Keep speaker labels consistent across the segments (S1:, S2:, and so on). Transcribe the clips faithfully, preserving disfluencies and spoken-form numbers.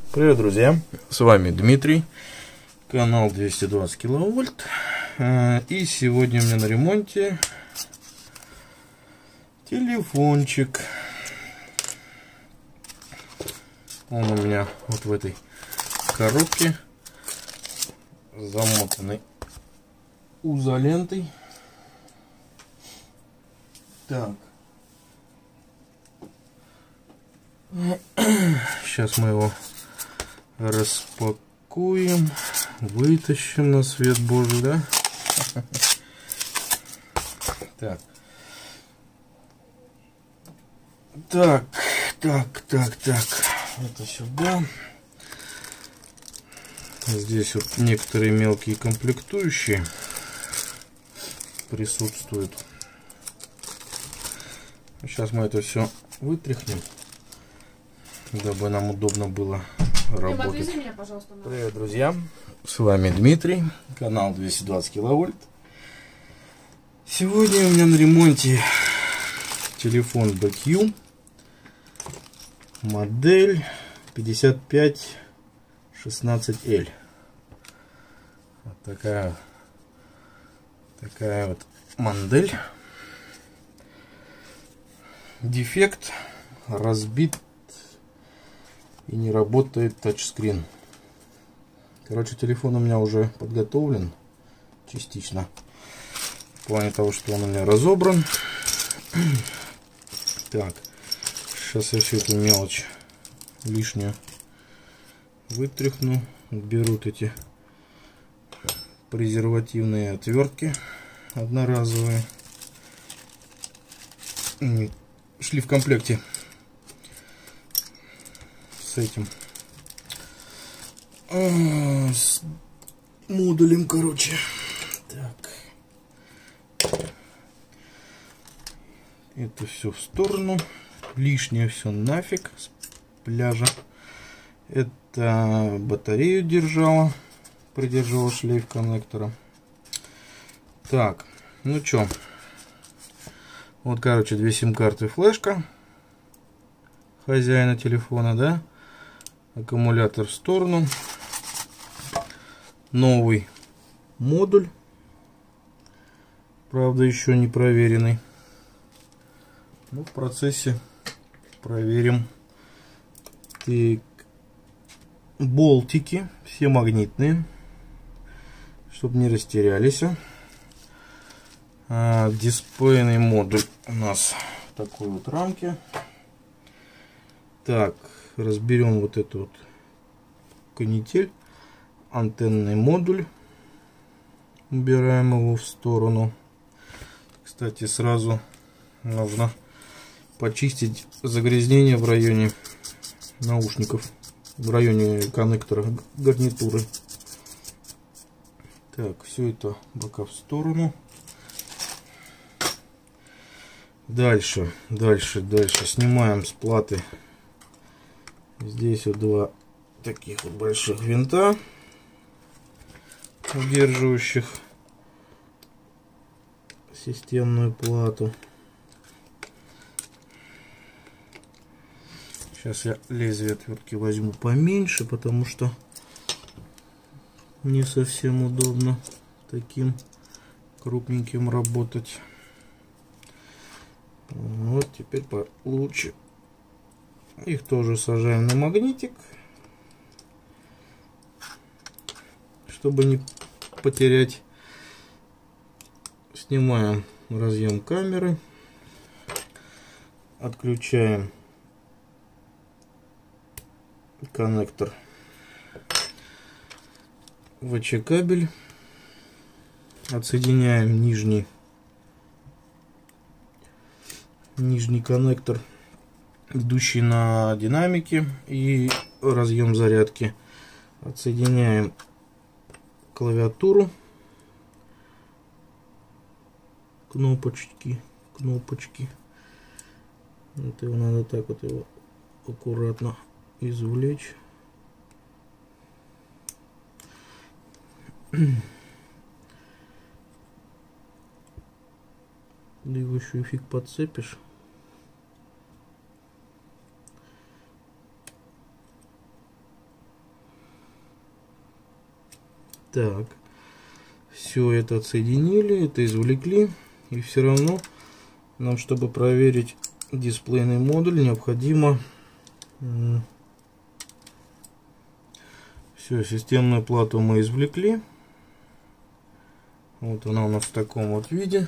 S1: Привет, друзья! С вами Дмитрий, канал двести двадцать киловольт. И сегодня у меня на ремонте телефончик. Он у меня вот в этой коробке, замотанный изолентой. Так. Сейчас мы его распакуем, вытащим на свет Божий, да? Так. Так, так, так, так. Это сюда. Здесь вот некоторые мелкие комплектующие присутствуют. Сейчас мы это все вытряхнем, дабы нам удобно было работать.
S2: Отвези меня, пожалуйста, на...
S1: Привет, друзья! С вами Дмитрий, канал двести двадцать киловольт. Сегодня у меня на ремонте телефон бэ кью, модель пятьдесят пять шестнадцать эл. Вот такая, такая вот модель. Дефект: разбит и не работает тачскрин. Короче, телефон у меня уже подготовлен частично, в плане того, что он у меня разобран. Так, сейчас я всю эту мелочь лишнюю вытряхну. Берут эти презервативные отвертки одноразовые. Они шли в комплекте с этим, а, с модулем, короче. Так, это все в сторону, лишнее все нафиг с пляжа. Это батарею держала, придерживала шлейф коннектора. Так, ну чё, вот, короче, две сим-карты, флешка хозяина телефона, да, аккумулятор в сторону, новый модуль, правда еще не проверенный, но в процессе проверим. Так, болтики все магнитные, чтобы не растерялись. А, дисплейный модуль у нас в такой вот рамке. Так, разберем вот эту вот канитель. Антенный модуль. Убираем его в сторону. Кстати, сразу нужно почистить загрязнение в районе наушников, в районе коннектора гарнитуры. Так, все это пока в сторону. Дальше, дальше, дальше снимаем с платы. Здесь вот два таких вот больших винта, удерживающих системную плату. Сейчас я лезвие отвертки возьму поменьше, потому что не совсем удобно таким крупненьким работать. Вот теперь получше. Их тоже сажаем на магнитик, чтобы не потерять. Снимаем разъем камеры, отключаем коннектор вэ че кабель, отсоединяем нижний нижний коннектор, идущий на динамике, и разъем зарядки. Отсоединяем клавиатуру, кнопочки, кнопочки. Вот его надо так вот его аккуратно извлечь. Да его еще и фиг подцепишь. Так, все это отсоединили, это извлекли, и все равно нам, чтобы проверить дисплейный модуль, необходимо... Все, системную плату мы извлекли. Вот она у нас в таком вот виде.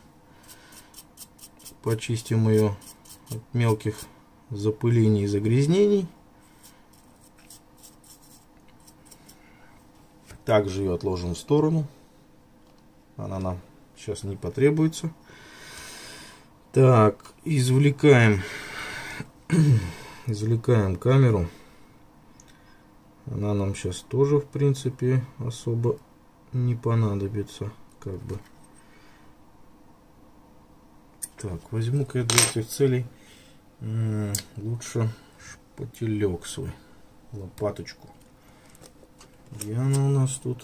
S1: Почистим ее от мелких запылений и загрязнений. Также ее отложим в сторону. Она нам сейчас не потребуется. Так, извлекаем, извлекаем камеру. Она нам сейчас тоже, в принципе, особо не понадобится, как бы. Так, возьму-ка я для этих целей лучше шпателек свой, лопаточку. Где она у нас тут?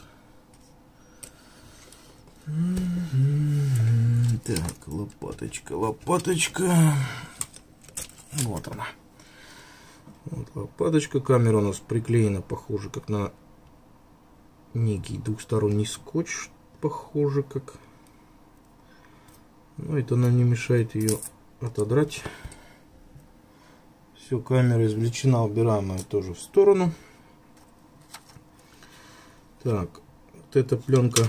S1: Так, лопаточка, лопаточка. Вот она. Вот лопаточка. Камера у нас приклеена, похоже, как на некий двухсторонний скотч. Похоже, как. Но это нам не мешает ее отодрать. Все, камера извлечена, убираем ее тоже в сторону. Так, вот эта пленка.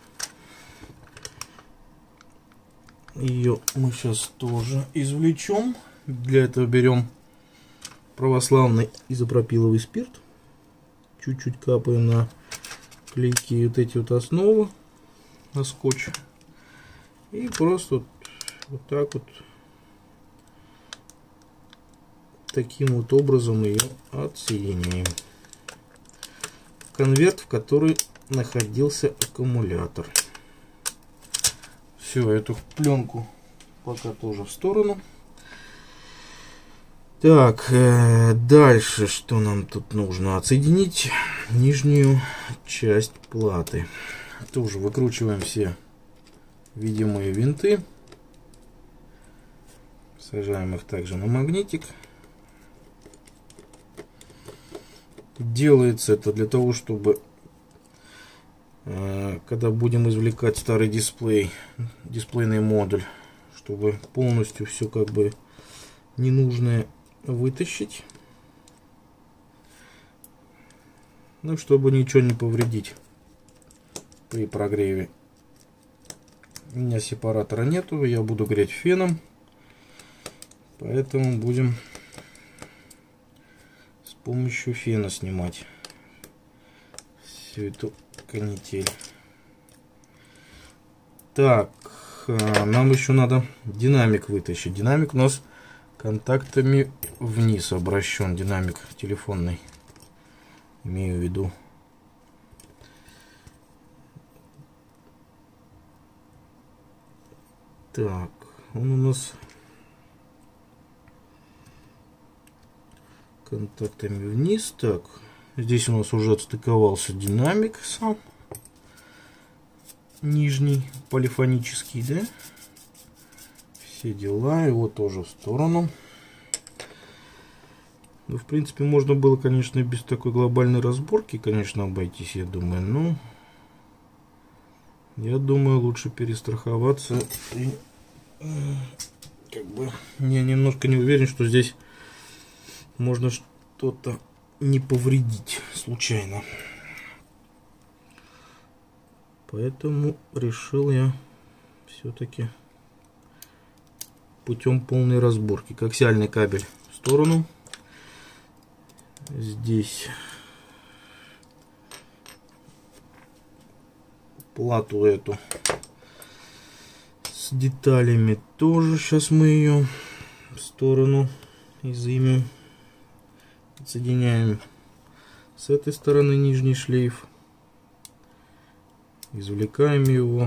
S1: Ее мы сейчас тоже извлечем. Для этого берем православный изопропиловый спирт. Чуть-чуть капаем на клейкие вот эти вот основы, на скотч. И просто вот, вот так вот, таким вот образом ее отсоединяем. Конверт, в который находился аккумулятор. Все, эту пленку пока тоже в сторону. Так, э, дальше что нам тут нужно? Отсоединить нижнюю часть платы. Тоже выкручиваем все видимые винты. Сажаем их также на магнитик. Делается это для того, чтобы э, когда будем извлекать старый дисплей, дисплейный модуль, чтобы полностью все как бы ненужное вытащить, ну, чтобы ничего не повредить при прогреве. У меня сепаратора нету, я буду греть феном, поэтому будем с помощью фена снимать всю эту канитель. Так, нам еще надо динамик вытащить. Динамик у нас контактами вниз обращен, динамик телефонный, имею в виду. Так, он у нас контактами вниз. Так, здесь у нас уже отстыковался динамик сам, нижний, полифонический, да? Все дела, его тоже в сторону. Ну, в принципе, можно было, конечно, без такой глобальной разборки, конечно, обойтись, я думаю. Но я думаю, лучше перестраховаться. И, как бы, я немножко не уверен, что здесь можно что-то не повредить случайно. Поэтому решил я все-таки путем полной разборки. Коаксиальный кабель в сторону. Здесь плату эту с деталями тоже. Сейчас мы ее в сторону изымем. Соединяем с этой стороны нижний шлейф. Извлекаем его.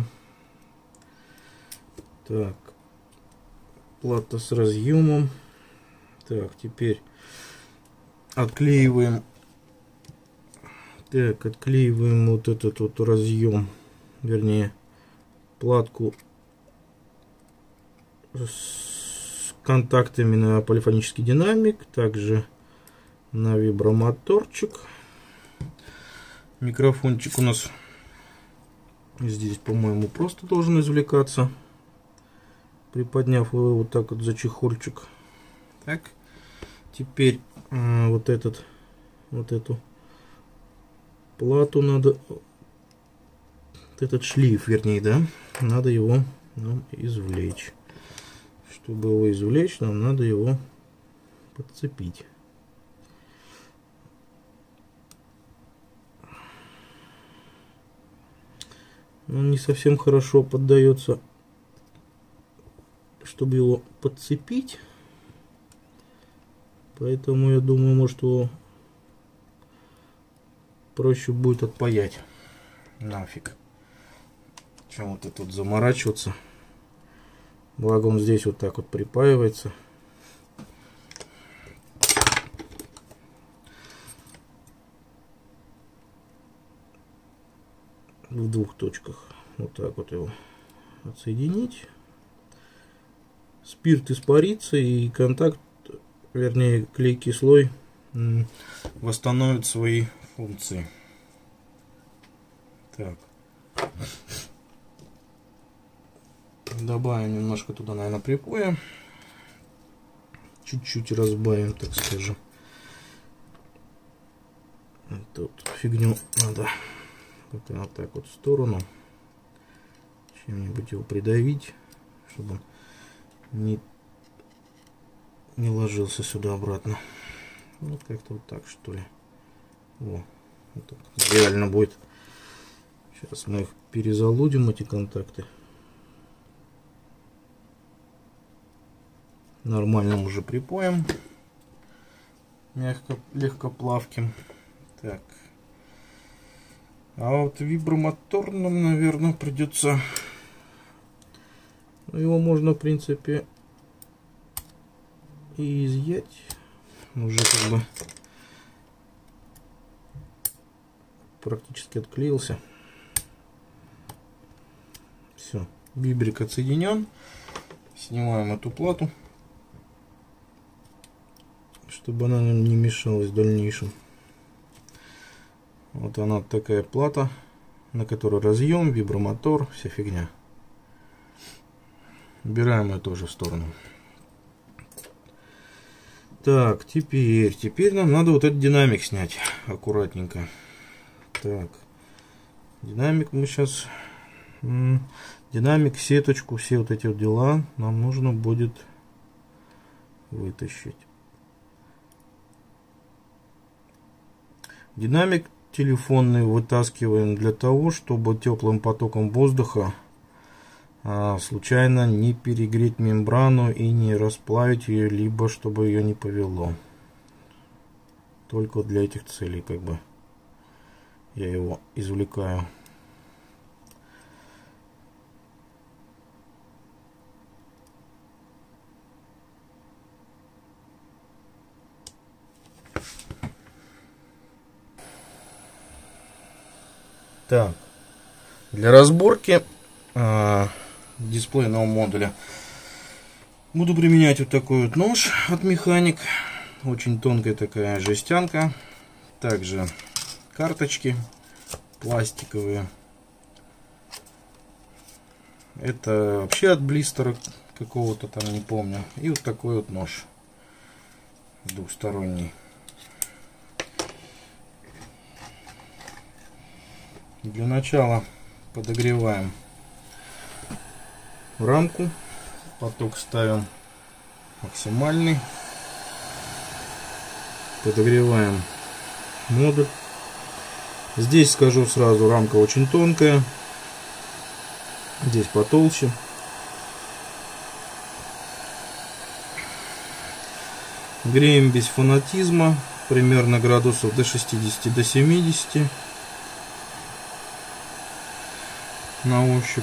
S1: Так. Плата с разъемом. Так, теперь отклеиваем. Так, отклеиваем вот этот вот разъем, вернее, платку с контактами на полифонический динамик, также на вибромоторчик. Микрофончик у нас Здесь, по-моему, просто должен извлекаться, приподняв его вот так вот за чехольчик. Так, теперь э, вот этот, вот эту плату надо, вот этот шлейф, вернее, да, надо его нам извлечь. Чтобы его извлечь, нам надо его подцепить. Он не совсем хорошо поддается, чтобы его подцепить. Поэтому я думаю, может, его проще будет отпаять. Нафиг. Чем вот тут заморачиваться. Благо он здесь вот так вот припаивается. В двух точках. Вот так вот его отсоединить. Спирт испарится и контакт, вернее клейкий слой, восстановит свои функции. Так. Добавим немножко туда, наверное, припоя. Чуть-чуть разбавим, так скажем. Тут фигню надо пока вот так вот в сторону. Чем-нибудь его придавить, чтобы он не, не ложился сюда обратно. Вот как-то вот так, что ли. О, вот так идеально будет. Сейчас мы их перезалудим, эти контакты. Нормальным уже припоем. Мягко, легкоплавким. Так. А вот вибромотор нам, наверное, придется... Его можно, в принципе, и изъять. Уже как бы практически отклеился. Все, вибрик отсоединен. Снимаем эту плату, чтобы она нам не мешалась в дальнейшем. Вот она такая плата, на которой разъем, вибромотор, вся фигня. Убираем ее тоже в сторону. Так, теперь, теперь нам надо вот этот динамик снять аккуратненько. Так, динамик мы сейчас, динамик, сеточку, все вот эти вот дела нам нужно будет вытащить. Динамик телефонный вытаскиваем для того, чтобы теплым потоком воздуха а, случайно не перегреть мембрану и не расплавить ее, либо чтобы ее не повело. Только для этих целей как бы я его извлекаю. Так, для разборки э, дисплейного модуля буду применять вот такой вот нож от Механик. Очень тонкая такая жестянка. Также карточки пластиковые. Это вообще от блистера какого-то там, не помню. И вот такой вот нож двухсторонний. Для начала подогреваем рамку, поток ставим максимальный, подогреваем модуль. Здесь, скажу сразу, рамка очень тонкая, здесь потолще. Греем без фанатизма, примерно градусов до шестидесяти, до семидесяти. На ощупь.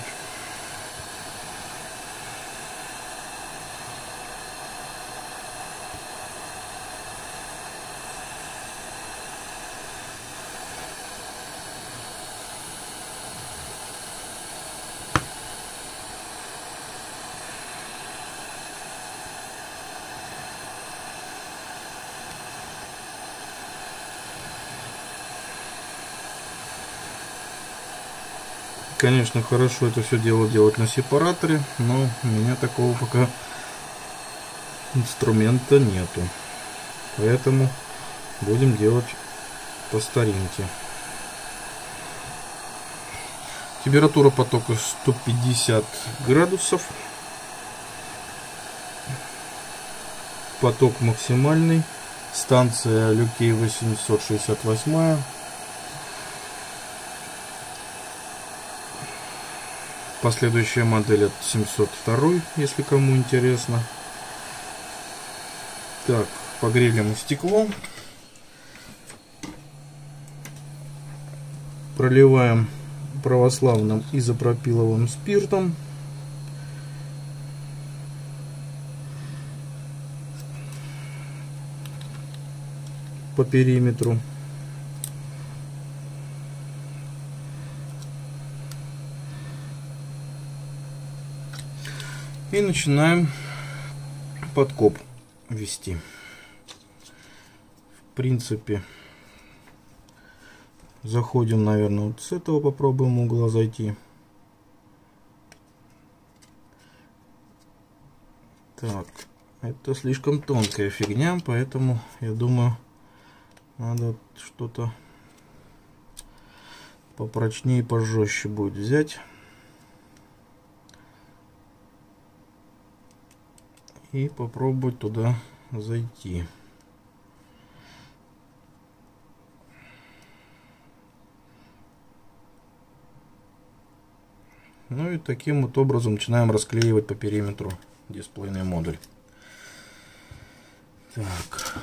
S1: Конечно, хорошо это все дело делать на сепараторе, но у меня такого пока инструмента нету. Поэтому будем делать по старинке. Температура потока сто пятьдесят градусов. Поток максимальный. Станция Люкей восемьсот шестьдесят восемь. Последующая модель от семьсот два, если кому интересно. Так, погрели мы стекло. Проливаем православным изопропиловым спиртом. По периметру. И начинаем подкоп вести. В принципе, заходим, наверное, вот с этого попробуем угла зайти. Так, это слишком тонкая фигня, поэтому я думаю, надо что-то попрочнее, пожестче будет взять. И попробовать туда зайти. Ну и таким вот образом начинаем расклеивать по периметру дисплейный модуль. Так.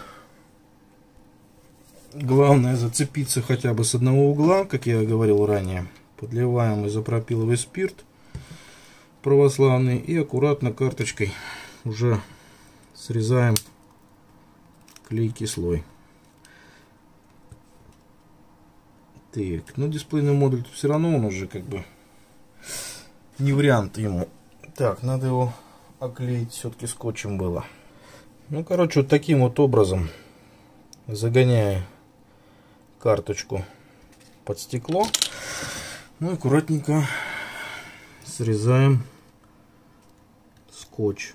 S1: Главное зацепиться хотя бы с одного угла, как я говорил ранее. Подливаем изопропиловый спирт православный и аккуратно карточкой уже срезаем клейкий слой. Так, ну дисплейный модуль все равно он уже как бы не вариант ему. Так, надо его оклеить все-таки скотчем было. Ну, короче, вот таким вот образом, загоняя карточку под стекло, ну, аккуратненько срезаем скотч.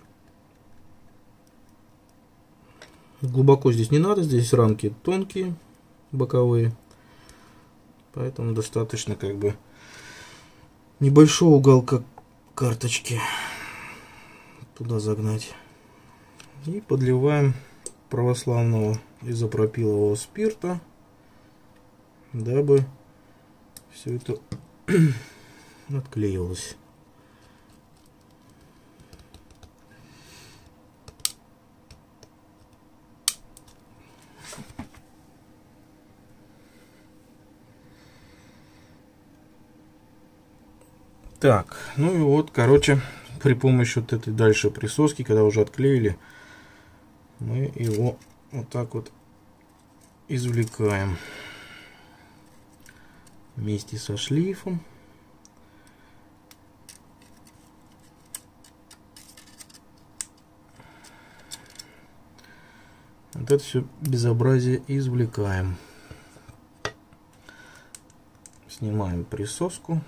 S1: Глубоко здесь не надо, здесь рамки тонкие, боковые, поэтому достаточно как бы небольшого уголка карточки туда загнать. И подливаем православного изопропилового спирта, дабы все это отклеилось. Так, ну и вот, короче, при помощи вот этой дальше присоски, когда уже отклеили, мы его вот так вот извлекаем вместе со шлейфом. Вот это все безобразие извлекаем. Снимаем присоску.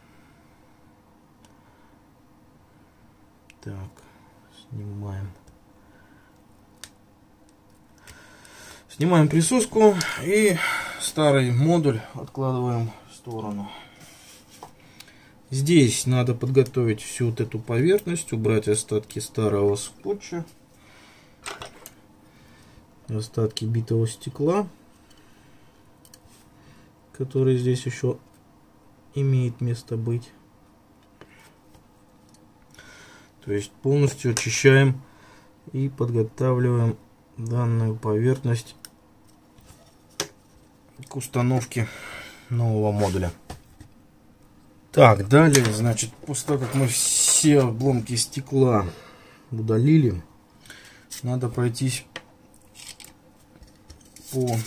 S1: Так, снимаем. Снимаем присоску и старый модуль откладываем в сторону. Здесь надо подготовить всю вот эту поверхность, убрать остатки старого скотча, остатки битого стекла, который здесь еще имеет место быть. То есть полностью очищаем и подготавливаем данную поверхность к установке нового модуля. Так, далее, значит, после того, как мы все обломки стекла удалили, надо пройтись по,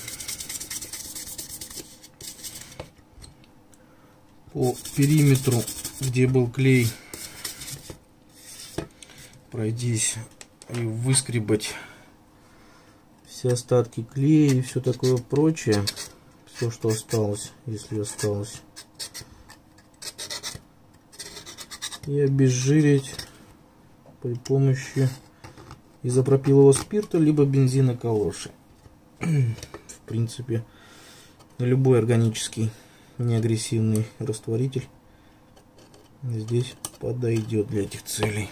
S1: по периметру, где был клей, пройтись и выскребать все остатки клея и все такое прочее, все, что осталось, если осталось. и обезжирить при помощи изопропилового спирта либо бензина калоши. В принципе, любой органический неагрессивный растворитель здесь подойдет для этих целей.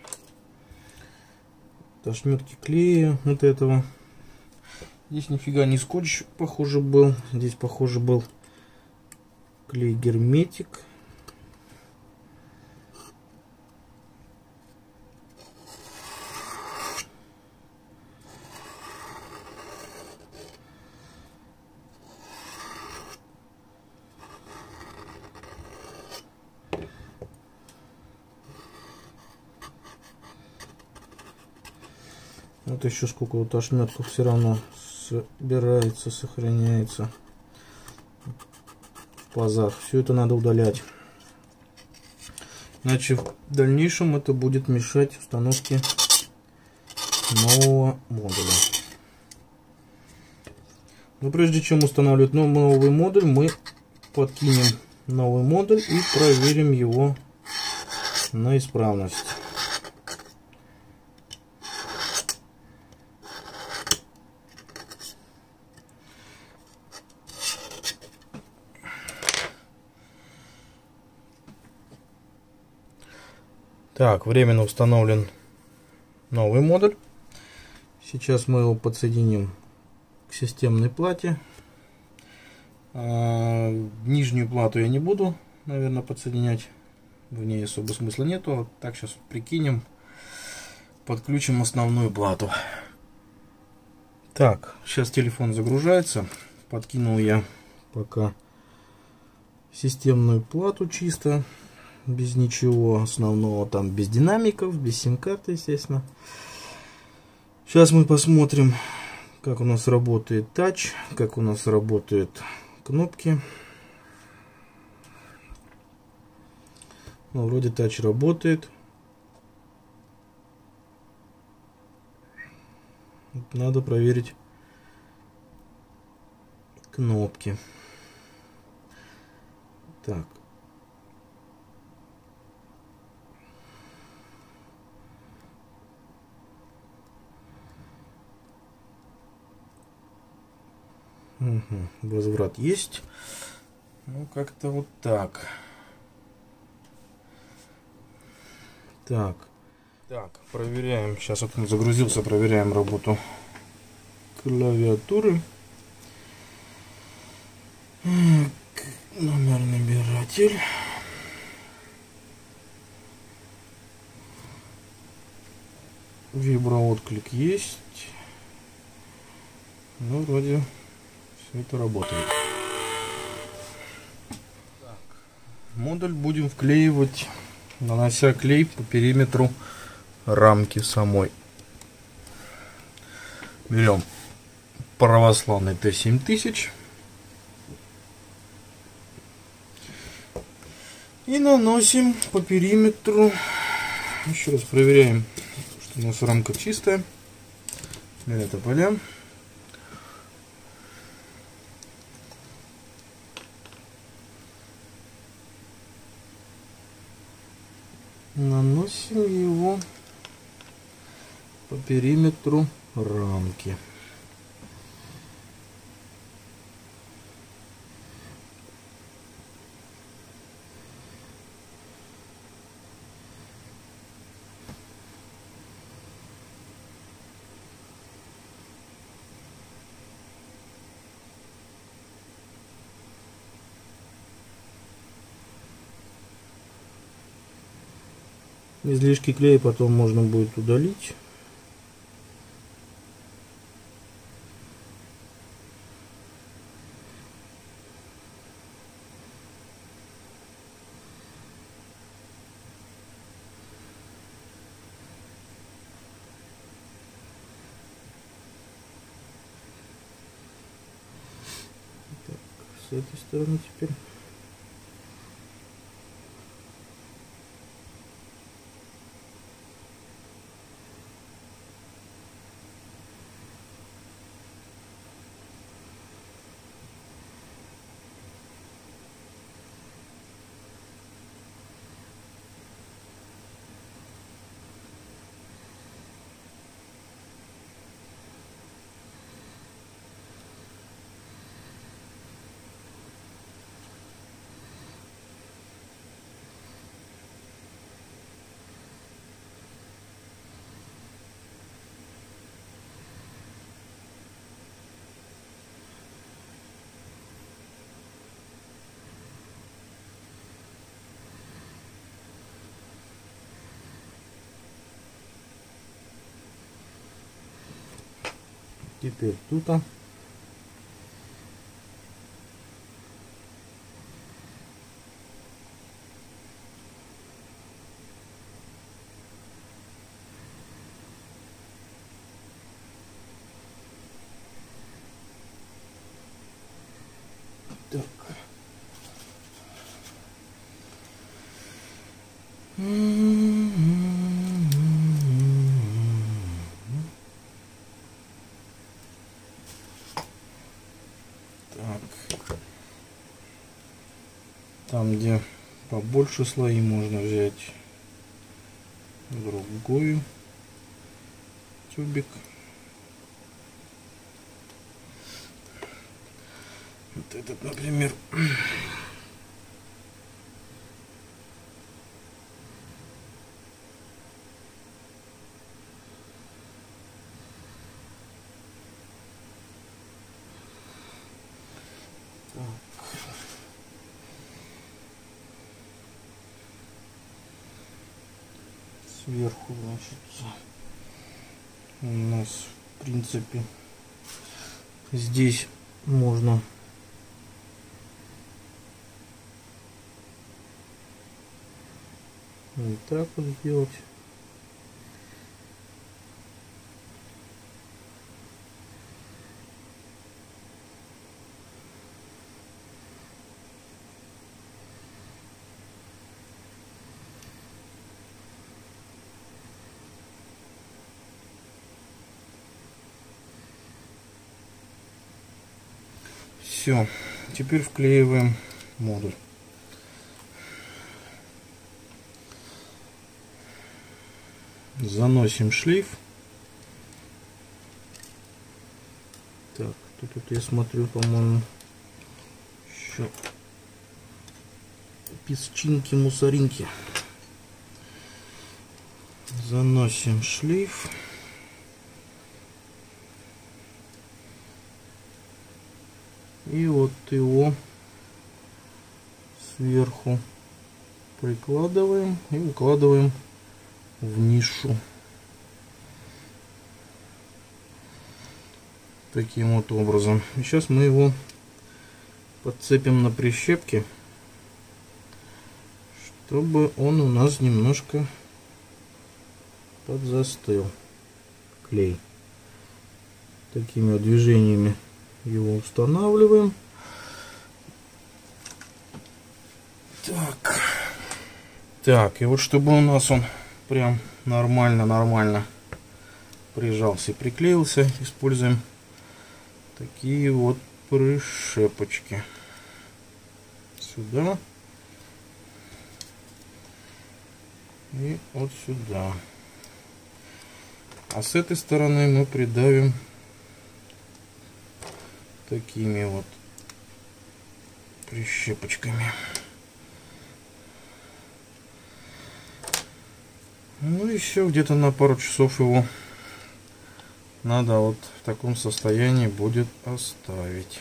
S1: Ошметки клея вот этого. Здесь нифига не скотч, похоже, был. Здесь, похоже, был клей герметик. Вот еще сколько вот ошметков все равно собирается, сохраняется в пазах. Все это надо удалять. Иначе в дальнейшем это будет мешать установке нового модуля. Но прежде чем устанавливать новый модуль, мы подкинем новый модуль и проверим его на исправность. Так, временно установлен новый модуль. Сейчас мы его подсоединим к системной плате. А, нижнюю плату я не буду, наверное, подсоединять. В ней особо смысла нету. Так, сейчас прикинем, подключим основную плату. Так, сейчас телефон загружается. Подкинул я пока системную плату чисто. Без ничего основного, там без динамиков, без сим-карты, естественно. Сейчас мы посмотрим, как у нас работает тач, как у нас работают кнопки. Ну, вроде тач работает. Надо проверить кнопки. Так. Угу, возврат есть. Ну, как-то вот так. Так. Так, проверяем. Сейчас вот он загрузился, проверяем работу клавиатуры. Номер набиратель. Виброотклик есть. Ну, вроде все это работает. Так. Модуль будем вклеивать, нанося клей по периметру рамки самой. Берем православный Т семь тысяч и наносим по периметру. Еще раз проверяем, что у нас рамка чистая. Это поля. Наносим его по периметру рамки. Излишки клея потом можно будет удалить. Так, с этой стороны теперь. Теперь тут. -а. Так. Так. Там, где побольше слои, можно взять другую тюбик. Вот этот, например. Сверху, значит, у нас в принципе здесь можно вот так вот сделать. Все, теперь вклеиваем модуль. Заносим шлейф. Так, тут, тут я смотрю, по-моему, еще песчинки, мусоринки. Заносим шлейф. И вот его сверху прикладываем и укладываем в нишу. Таким вот образом. И сейчас мы его подцепим на прищепке, чтобы он у нас немножко подзастыл. Клей. Такими вот движениями его устанавливаем. Так. Так, и вот чтобы у нас он прям нормально-нормально прижался и приклеился, используем такие вот прищепочки. Сюда. И вот сюда. А с этой стороны мы придавим такими вот прищепочками. Ну и все, где-то на пару часов его надо вот в таком состоянии будет оставить.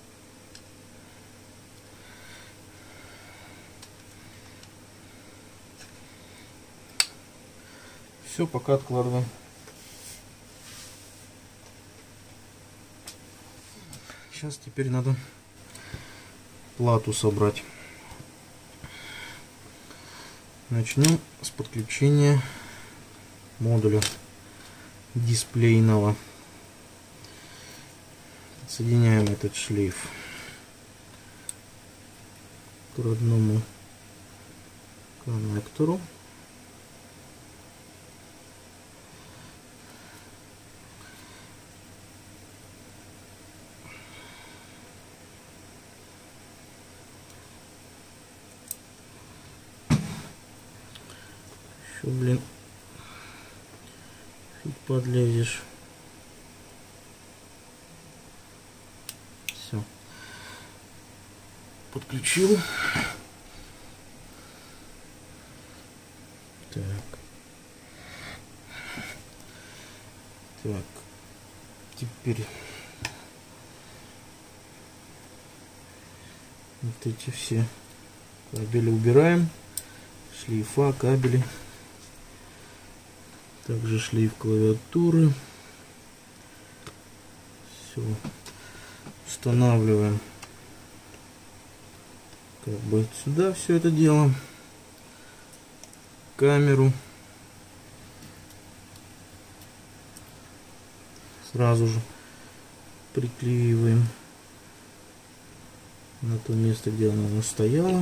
S1: Все, пока откладываем. Сейчас теперь надо плату собрать. Начнем с подключения модуля дисплейного. Соединяем этот шлейф к родному коннектору. Еще, блин, фиг подлезешь. Все. Подключил. Так. Так. Теперь вот эти все кабели убираем. Шлейфа, кабели. Также шлейф клавиатуры. Все. Устанавливаем как бы сюда все это дело. Камеру. Сразу же приклеиваем на то место, где она у нас стояла.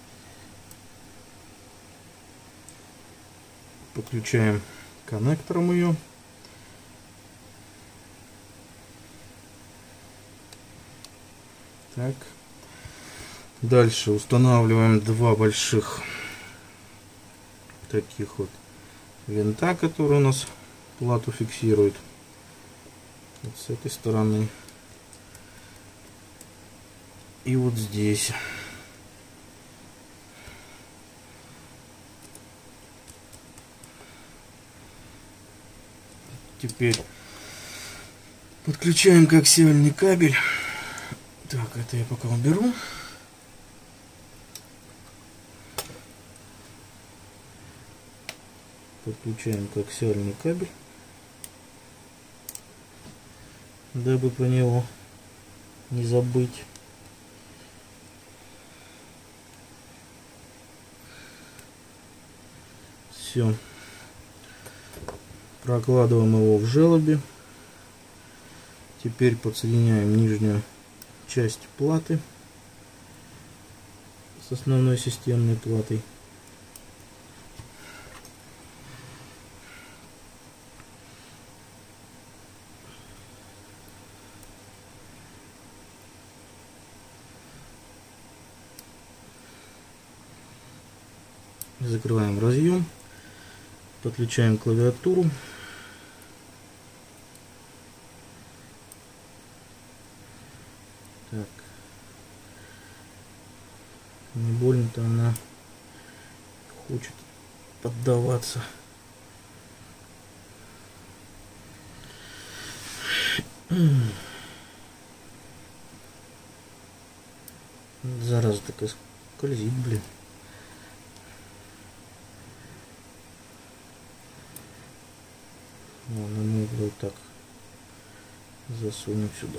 S1: Подключаем коннектором ее. Так. Дальше устанавливаем два больших таких вот винта, которые у нас плату фиксируют. Вот с этой стороны. И вот здесь. Теперь подключаем коаксиальный кабель. Так, это я пока уберу. Подключаем коаксиальный кабель, дабы про него не забыть. Все. Прокладываем его в желобе. Теперь подсоединяем нижнюю часть платы с основной системной платой. Закрываем разъем, подключаем клавиатуру. Так. Не больно-то она хочет поддаваться. Зараза такая скользит, блин. Ладно, мы вот так засунем сюда.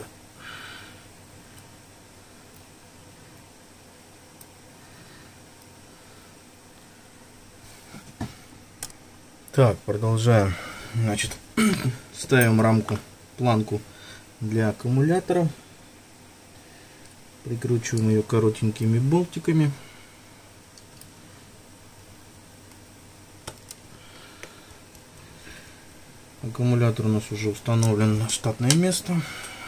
S1: Так, продолжаем. Значит, ставим рамку, планку для аккумулятора. Прикручиваем ее коротенькими болтиками. Аккумулятор у нас уже установлен на штатное место.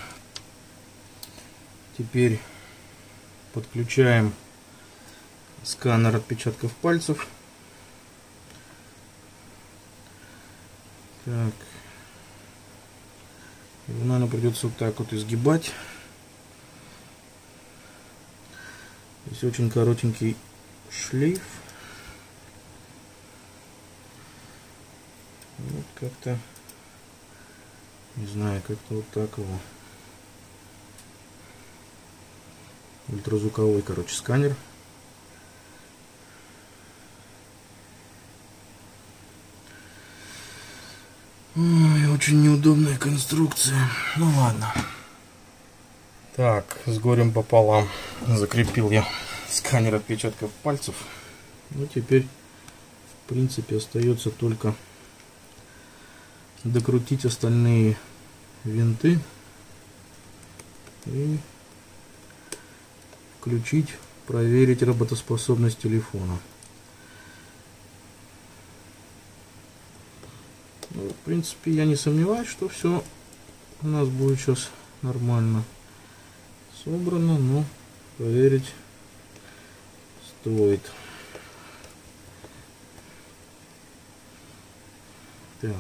S1: Теперь подключаем сканер отпечатков пальцев. Так. Его, наверное, придется вот так вот изгибать. Здесь очень коротенький шлейф. Вот как-то, не знаю, как-то вот так его. Ультразвуковой, короче, сканер. Ой, очень неудобная конструкция. Ну ладно. Так, с горем пополам закрепил я сканер отпечатков пальцев. Ну, теперь, в принципе, остается только докрутить остальные винты и включить, проверить работоспособность телефона. Ну, в принципе, я не сомневаюсь, что все у нас будет сейчас нормально собрано, но проверить стоит. Так.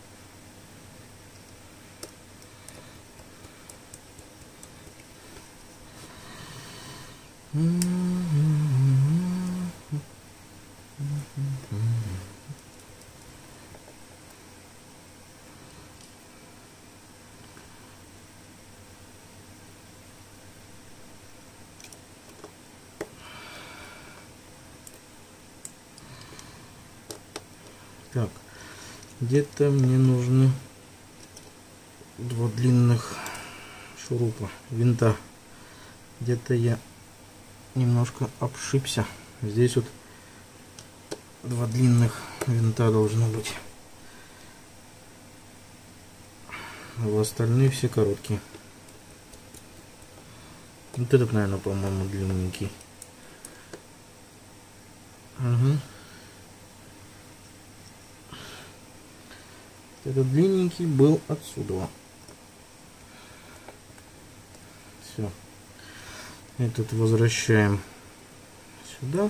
S1: Так, где-то мне нужны два длинных шурупа, винта. Где-то я немножко обшибся. Здесь вот два длинных винта должно быть. А остальные все короткие. Вот этот, наверное, по-моему, длинненький. Угу. Этот длинненький был отсюда. Все. Этот возвращаем сюда.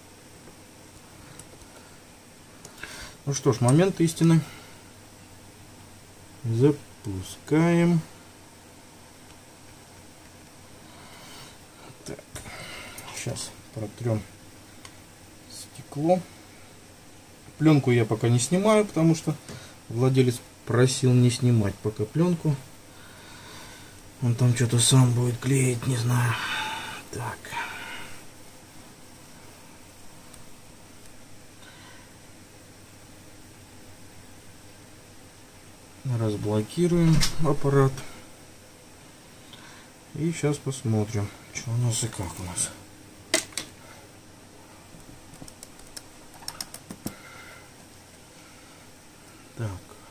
S1: Ну что ж, момент истины. Запускаем. Так. Сейчас протрем стекло. Пленку я пока не снимаю, потому что владелец просил не снимать пока пленку. Он там что-то сам будет клеить, не знаю. Так. Разблокируем аппарат. И сейчас посмотрим, что у нас и как у нас. Так.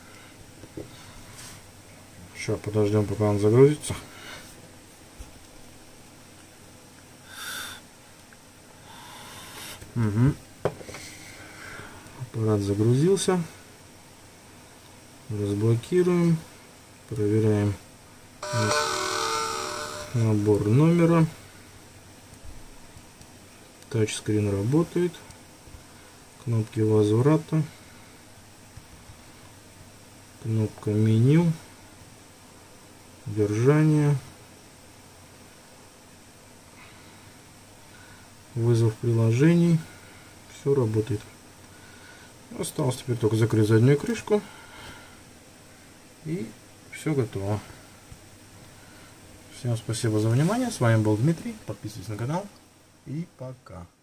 S1: Сейчас подождем, пока он загрузится. Угу. Аппарат загрузился. Разблокируем. Проверяем набор номера. Тачскрин работает. Кнопки возврата. Кнопка меню. Держание. Вызов приложений. Все работает. Осталось теперь только закрыть заднюю крышку. И все готово. Всем спасибо за внимание. С вами был Дмитрий. Подписывайтесь на канал. И пока.